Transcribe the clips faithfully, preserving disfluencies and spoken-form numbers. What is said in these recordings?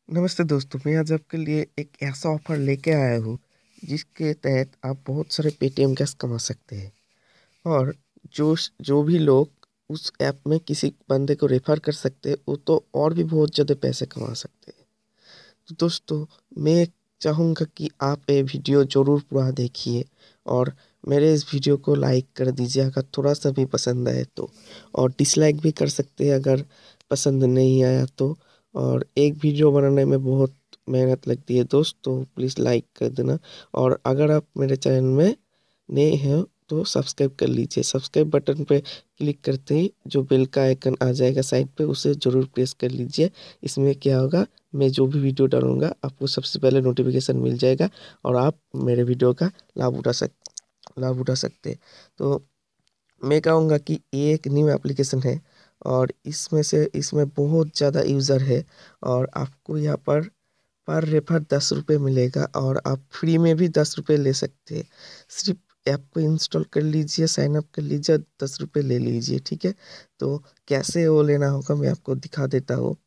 नमस्ते दोस्तों, मैं आज आपके लिए एक ऐसा ऑफर लेके आया हूँ जिसके तहत आप बहुत सारे पेटीएम कैश कमा सकते हैं। और जो जो भी लोग उस ऐप में किसी बंदे को रेफर कर सकते हैं वो तो और भी बहुत ज़्यादा पैसे कमा सकते हैं। तो दोस्तों, मैं चाहूँगा कि आप ये वीडियो ज़रूर पूरा देखिए और मेरे इस वीडियो को लाइक कर दीजिए अगर थोड़ा सा भी पसंद आए तो, और डिसलाइक भी कर सकते हैं अगर पसंद नहीं आया तो। और एक वीडियो बनाने में बहुत मेहनत लगती है दोस्त, तो प्लीज़ लाइक कर देना। और अगर आप मेरे चैनल में नए हैं तो सब्सक्राइब कर लीजिए। सब्सक्राइब बटन पे क्लिक करते ही जो बेल का आइकन आ जाएगा साइड पे, उसे ज़रूर प्रेस कर लीजिए। इसमें क्या होगा, मैं जो भी वीडियो डालूंगा आपको सबसे पहले नोटिफिकेशन मिल जाएगा और आप मेरे वीडियो का लाभ उठा सक लाभ उठा सकते हैं। तो मैं कहूँगा कि ये एक न्यू एप्लीकेशन है और इसमें से इसमें बहुत ज़्यादा यूज़र है। और आपको यहाँ पर पर रेफर दस रुपये मिलेगा और आप फ्री में भी दस रुपये ले सकते हैं। सिर्फ ऐप को इंस्टॉल कर लीजिए, साइन अप कर लीजिए, दस रुपये ले लीजिए, ठीक है। तो कैसे वो लेना होगा मैं आपको दिखा देता हूँ।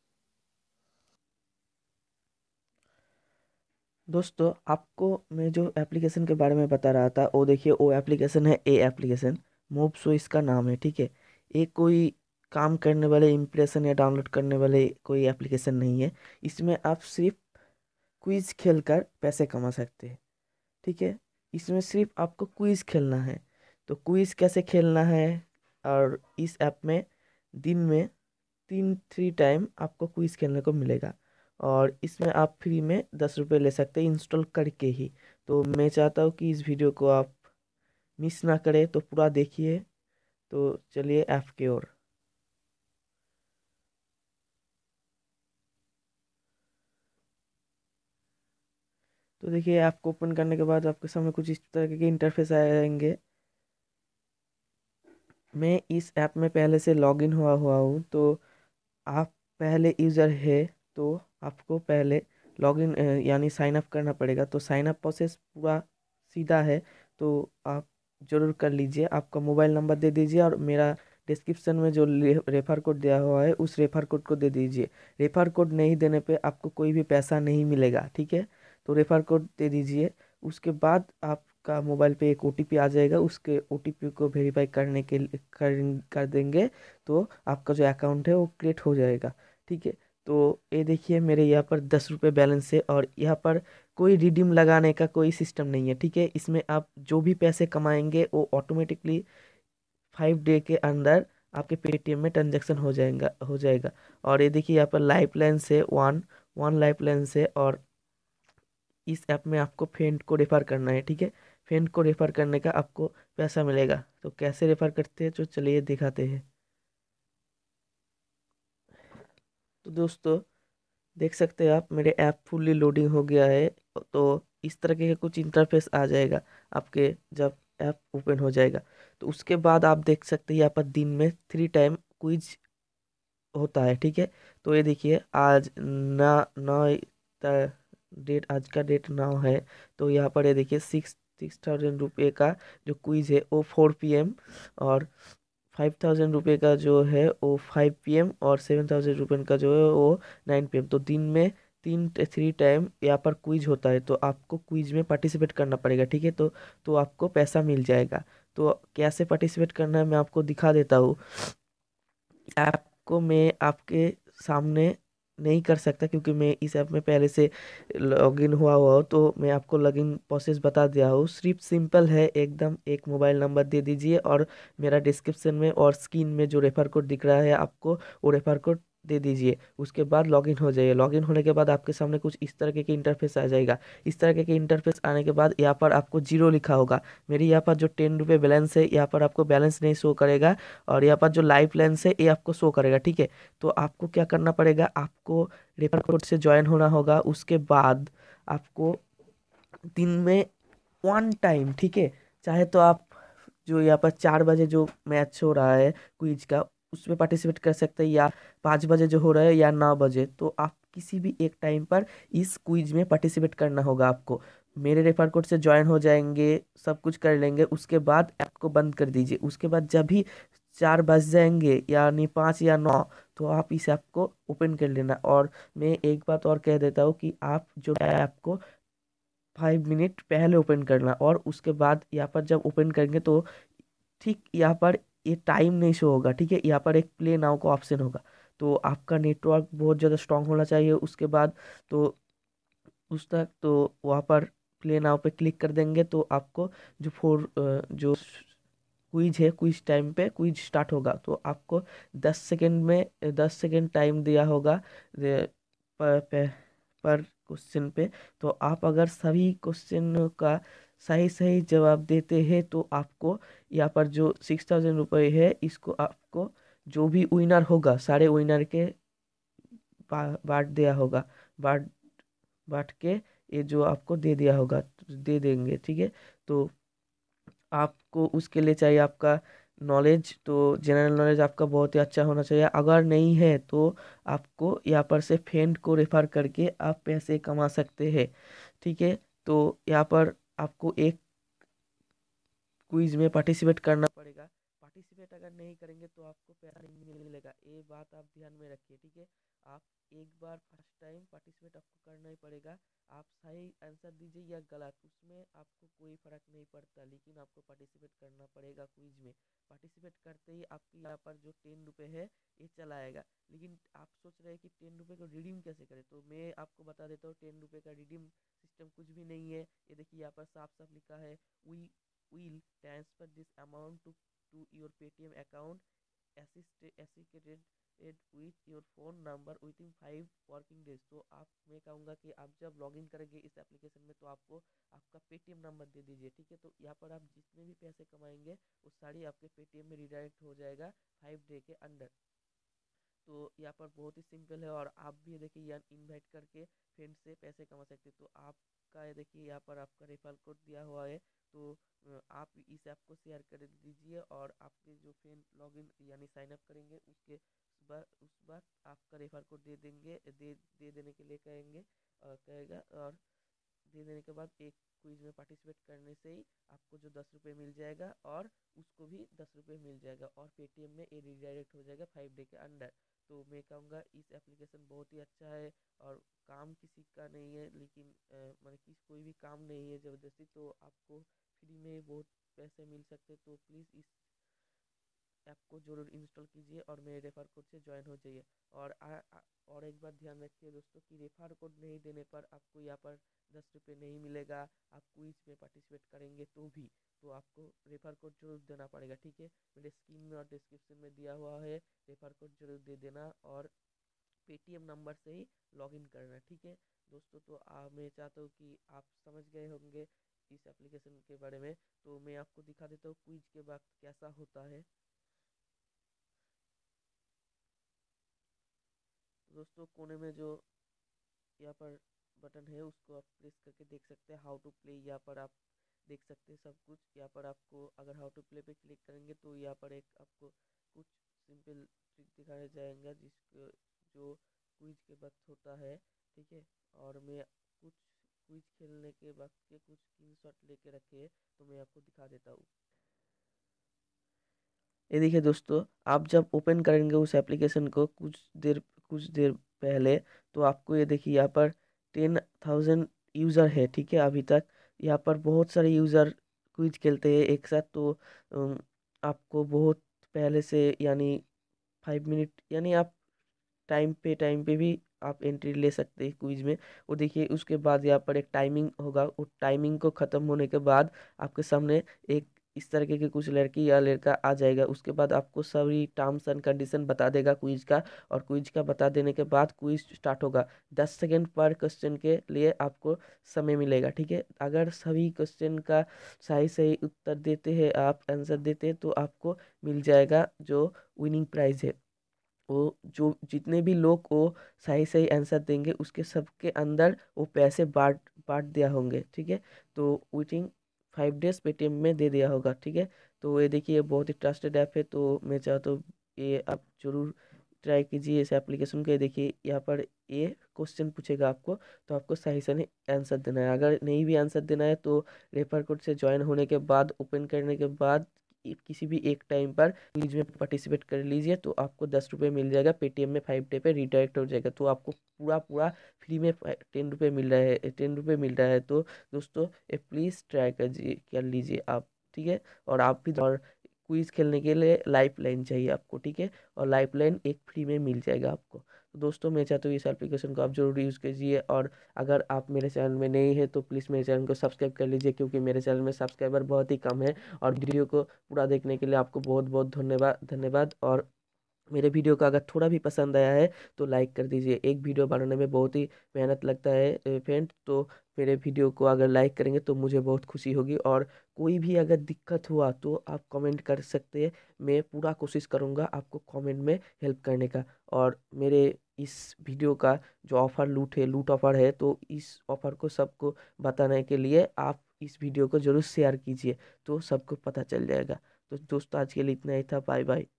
दोस्तों, आपको मैं जो एप्लीकेशन के बारे में बता रहा था वो देखिए, वो एप्लीकेशन है ए एप्लीकेशन। मूव सो इसका नाम है, ठीक है। ये कोई काम करने वाले इम्प्रेशन या डाउनलोड करने वाले कोई एप्लीकेशन नहीं है। इसमें आप सिर्फ क्विज खेल कर पैसे कमा सकते हैं, ठीक है। इसमें सिर्फ आपको क्विज खेलना है। तो क्विज कैसे खेलना है, और इस ऐप में दिन में तीन थ्री टाइम आपको क्विज खेलने को मिलेगा। और इसमें आप फ्री में दस रुपये ले सकते हैं इंस्टॉल करके ही। तो मैं चाहता हूँ कि इस वीडियो को आप मिस ना करें, तो पूरा देखिए। तो चलिए ऐप की ओर। तो देखिए, ऐप को ओपन करने के बाद आपके सामने कुछ इस तरह के इंटरफेस आएंगे। मैं इस ऐप में पहले से लॉगिन हुआ हुआ हूँ, तो आप पहले यूज़र है तो आपको पहले लॉगिन यानी साइन अप करना पड़ेगा। तो साइन अप प्रोसेस पूरा सीधा है, तो आप ज़रूर कर लीजिए। आपका मोबाइल नंबर दे दीजिए और मेरा डिस्क्रिप्शन में जो रेफर कोड दिया हुआ है उस रेफर कोड को दे दीजिए। रेफर कोड नहीं देने पे आपको कोई भी पैसा नहीं मिलेगा, ठीक है। तो रेफर कोड दे दीजिए। उसके बाद आपका मोबाइल पे एक ओटीपी आ जाएगा, उसके ओटीपी को वेरीफाई करने के लिए कर, कर देंगे। तो आपका जो अकाउंट है वो क्रिएट हो जाएगा, ठीक है। तो ये देखिए, मेरे यहाँ पर दस रुपये बैलेंस है और यहाँ पर कोई रिडीम लगाने का कोई सिस्टम नहीं है, ठीक है। इसमें आप जो भी पैसे कमाएंगे वो ऑटोमेटिकली फाइव डे के अंदर आपके पेटीएम में ट्रांजेक्शन हो जाएगा हो जाएगा। और ये देखिए, यहाँ पर लाइफ लाइन से वन वन लाइफ लाइन से। और इस ऐप में आपको फ्रेंड को रेफर करना है, ठीक है। फ्रेंड को रेफर करने का आपको पैसा मिलेगा। तो कैसे रेफर करते हैं, तो चलिए दिखाते हैं। तो दोस्तों, देख सकते हैं आप, मेरे ऐप फुल्ली लोडिंग हो गया है। तो इस तरह के कुछ इंटरफेस आ जाएगा आपके जब ऐप ओपन हो जाएगा। तो उसके बाद आप देख सकते हैं यहाँ पर दिन में थ्री टाइम क्विज होता है, ठीक है। तो ये देखिए, आज ना नौ डेट, आज का डेट नौ है। तो यहाँ पर ये देखिए, सिक्स सिक्स थाउजेंड रुपये का जो क्विज है वो फोर पी एम, और फाइव थाउजेंड रुपये का जो है वो फाइव पी एम, और सेवन थाउजेंड रुपये का जो है वो नाइन पी एम। तो दिन में तीन थ्री टाइम यहाँ पर क्विज होता है। तो आपको क्विज में पार्टिसिपेट करना पड़ेगा, ठीक है। तो तो आपको पैसा मिल जाएगा। तो कैसे पार्टिसिपेट करना है मैं आपको दिखा देता हूँ। ऐप को मैं आपके सामने नहीं कर सकता, क्योंकि मैं इस ऐप में पहले से लॉगिन हुआ हुआ हूँ। तो मैं आपको लॉगिन प्रोसेस बता दिया हूँ। सिर्फ सिंपल है एकदम, एक मोबाइल नंबर दे दीजिए और मेरा डिस्क्रिप्शन में और स्क्रीन में जो रेफर कोड दिख रहा है आपको, वो रेफर कोड दे दीजिए। उसके बाद लॉगिन हो जाइए। लॉगिन होने के बाद आपके सामने कुछ इस तरह के इंटरफेस आ जाएगा। इस तरह के इंटरफेस आने के बाद यहाँ पर आपको जीरो लिखा होगा। मेरे यहाँ पर जो टेन रुपये बैलेंस है, यहाँ पर आपको बैलेंस नहीं शो करेगा। और यहाँ पर जो लाइफ लाइन्स है ये आपको शो करेगा, ठीक है। तो आपको क्या करना पड़ेगा, आपको रेफर कोड से ज्वाइन होना होगा। उसके बाद आपको दिन में वन टाइम, ठीक है। चाहे तो आप जो यहाँ पर चार बजे जो मैच हो रहा है क्विज का, उसमें पार्टिसिपेट कर सकते हैं, या पाँच बजे जो हो रहा है, या नौ बजे। तो आप किसी भी एक टाइम पर इस क्विज में पार्टिसिपेट करना होगा आपको। मेरे रेफर कोड से ज्वाइन हो जाएंगे, सब कुछ कर लेंगे, उसके बाद ऐप को बंद कर दीजिए। उसके बाद जब भी चार बज जाएंगे, यानी पाँच या नौ, तो आप इस ऐप को ओपन कर लेना। और मैं एक बात और कह देता हूँ कि आप जो ऐप को फाइव मिनट पहले ओपन करना, और उसके बाद यहाँ पर जब ओपन करेंगे तो ठीक यहाँ पर ये टाइम नहीं शो होगा, ठीक है। यहाँ पर एक प्ले नाउ का ऑप्शन होगा, तो आपका नेटवर्क बहुत ज़्यादा स्ट्रांग होना चाहिए। उसके बाद तो उस तक तो वहाँ पर प्ले नाउ पे क्लिक कर देंगे तो आपको जो फोर जो क्विज है, क्विज टाइम पे क्विज स्टार्ट होगा, तो आपको दस सेकंड में दस सेकंड टाइम दिया होगा रे- पर पे, पर क्वेश्चन पे। तो आप अगर सभी क्वेश्चन का सही सही जवाब देते हैं तो आपको यहाँ पर जो सिक्स थाउजेंड रुपये है, इसको आपको जो भी विनर होगा सारे विनर के बा- बांट दिया होगा, बांट बांट के ये जो आपको दे दिया होगा तो दे देंगे, ठीक है। तो आपको उसके लिए चाहिए आपका नॉलेज, तो जनरल नॉलेज आपका बहुत ही अच्छा होना चाहिए। अगर नहीं है तो आपको यहाँ पर से फ्रेंड को रेफर करके आप पैसे कमा सकते हैं, ठीक है। तो यहाँ पर आपको एक क्विज में पार्टिसिपेट करना पड़ेगा। पार्टिसिपेट अगर नहीं करेंगे तो आपको पैसा नहीं मिलेगा, ये बात आप ध्यान में रखिए, ठीक है। आप एक बार फर्स्ट टाइम पार्टिसिपेट आपको करना ही पड़ेगा। आप सही आंसर दीजिए या गलत, उसमें आपको कोई फर्क नहीं पड़ता, लेकिन आपको पार्टिसिपेट करना पड़ेगा क्विज में। पार्टिसिपेट करते ही आपके यहाँ पर जो टेन रुपये है ये चला आएगा। लेकिन आप सोच रहे हैं कि टेन रुपये को रिडीम कैसे करें, तो मैं आपको बता देता हूँ टेन रुपये का रिडीम सिस्टम कुछ भी नहीं है। ये देखिए यहाँ पर साफ साफ लिखा है, we will transfer this amount to to your Paytm account assist- associated with your phone number within five working days। तो आप मैं कहूँगा कि आप जब लॉगिन करेंगे इस एप्लीकेशन में तो आपको आपका पेटीएम नंबर दे दीजिए, ठीक है। तो यहाँ पर आप जितने भी पैसे कमाएंगे वो सारी आपके पेटीएम में रिडायरेक्ट हो जाएगा फाइव डे के अंदर। तो यहाँ पर बहुत ही सिंपल है, और आप भी देखिए यहाँ इनवाइट करके फ्रेंड से पैसे कमा सकते हैं। तो आपका ये देखिए यहाँ पर आपका रेफरल कोड दिया हुआ है, तो अ, आप इस ऐप को शेयर कर दीजिए, और आपके जो फ्रेंड लॉगिन यानी साइन अप करेंगे उसके उस बार उस बार आपका रेफर कोड दे देंगे, दे दे देने के लिए कहेंगे अ, कहेगा। और दे देने के बाद एक क्विज में पार्टिसिपेट करने से ही आपको जो दस रुपये मिल जाएगा, और उसको भी दस रुपये मिल जाएगा, और पेटीएम में ये रिडायरेक्ट हो जाएगा फाइव डे के अंदर। तो मैं कहूँगा इस एप्लीकेशन बहुत ही अच्छा है, और काम किसी का नहीं है, लेकिन मतलब किसी कोई भी काम नहीं है ज़बरदस्ती, तो आपको फ्री में बहुत पैसे मिल सकते। तो प्लीज़ इस ऐप को जरूर इंस्टॉल कीजिए और मेरे रेफर कोड से ज्वाइन हो जाइए। और आ, आ, और एक बात ध्यान रखिए दोस्तों कि रेफर कोड नहीं देने पर आपको यहाँ पर दस रुपये नहीं मिलेगा। आप क्विज में पार्टिसिपेट करेंगे तो भी तो आपको रेफर कोड जरूर देना पड़ेगा, ठीक है। मेरे स्क्रीन में और डिस्क्रिप्शन में दिया हुआ है, रेफर कोड जरूर दे देना, और पेटीएम नंबर से ही लॉगिन करना, ठीक है दोस्तों। तो आ, मैं चाहता हूँ कि आप समझ गए होंगे इस एप्लीकेशन के बारे में। तो मैं आपको दिखा देता हूँ क्विज के बाद कैसा होता है। दोस्तों कोने में जो यहाँ पर बटन है उसको आप प्रेस करके देख सकते हैं हाउ टू प्ले। यहाँ पर आप देख सकते हैं सब कुछ। यहाँ पर आपको अगर हाउ टू प्ले पे क्लिक करेंगे तो यहाँ पर एक आपको कुछ सिंपल ट्रिक दिखाया जाएगा जिसको जो क्विज के वक्त होता है, ठीक है। और मैं कुछ क्विज खेलने के वक्त के कुछ स्क्रीनशॉट लेके रखे हैं, तो मैं आपको दिखा देता हूँ। ये देखिए दोस्तों, आप जब ओपन करेंगे उस एप्लीकेशन को कुछ देर कुछ देर पहले, तो आपको ये देखिए यहाँ पर टेन थाउजेंड यूज़र है, ठीक है। अभी तक यहाँ पर बहुत सारे यूज़र क्विज खेलते हैं एक साथ, तो अम, आपको बहुत पहले से यानी फाइव मिनट यानी आप टाइम पे टाइम पे भी आप एंट्री ले सकते हैं क्विज में। वो देखिए उसके बाद यहाँ पर एक टाइमिंग होगा, वो टाइमिंग को ख़त्म होने के बाद आपके सामने एक इस तरीके की कुछ लड़की या लड़का आ जाएगा। उसके बाद आपको सभी टर्म्स एंड कंडीशन बता देगा क्विज का, और क्विज का बता देने के बाद क्विज स्टार्ट होगा। दस सेकेंड पर क्वेश्चन के लिए आपको समय मिलेगा, ठीक है। अगर सभी क्वेश्चन का सही सही उत्तर देते हैं, आप आंसर देते हैं, तो आपको मिल जाएगा जो विनिंग प्राइज है। वो जो जितने भी लोग वो सही सही आंसर देंगे उसके सबके अंदर वो पैसे बांट बांट दिया होंगे, ठीक है। तो विथिन फाइव डेज पेटीएम में दे दिया होगा, ठीक है। तो ये देखिए ये बहुत ही ट्रस्टेड ऐप है, तो मैं चाहता हूँ ये आप जरूर ट्राई कीजिए इस एप्लीकेशन को। ये देखिए यहाँ पर ये क्वेश्चन पूछेगा आपको, तो आपको सही सही आंसर देना है। अगर नहीं भी आंसर देना है तो रेफर कोड से ज्वाइन होने के बाद ओपन करने के बाद किसी भी एक टाइम पर क्विज में पार्टिसिपेट कर लीजिए, तो आपको दस रुपये मिल जाएगा। पेटीएम में फाइव डे पे रिडायरेक्ट हो जाएगा, तो आपको पूरा पूरा फ्री में टेन रुपये मिल रहा है टेन रुपये मिल रहा है। तो दोस्तों ये प्लीज़ ट्राई कर कर लीजिए आप, ठीक है। और आप भी, और क्विज खेलने के लिए लाइफ लाइन चाहिए आपको, ठीक है, और लाइफ लाइन एक फ्री में मिल जाएगा आपको। तो दोस्तों मैं चाहता हूँ इस एप्लीकेशन को आप जरूर यूज़ कीजिए, और अगर आप मेरे चैनल में नए हैं तो प्लीज़ मेरे चैनल को सब्सक्राइब कर लीजिए, क्योंकि मेरे चैनल में सब्सक्राइबर बहुत ही कम है। और वीडियो को पूरा देखने के लिए आपको बहुत बहुत धन्यवाद धन्यवाद और मेरे वीडियो का अगर थोड़ा भी पसंद आया है तो लाइक कर दीजिए। एक वीडियो बनाने में बहुत ही मेहनत लगता है फ्रेंड, तो मेरे वीडियो को अगर लाइक करेंगे तो मुझे बहुत खुशी होगी। और कोई भी अगर दिक्कत हुआ तो आप कमेंट कर सकते हैं, मैं पूरा कोशिश करूँगा आपको कमेंट में हेल्प करने का। और मेरे इस वीडियो का जो ऑफ़र लूट है लूट ऑफ़र है, तो इस ऑफ़र को सबको बताने के लिए आप इस वीडियो को ज़रूर शेयर कीजिए, तो सबको पता चल जाएगा। तो दोस्तों आज के लिए इतना ही था, बाय बाय।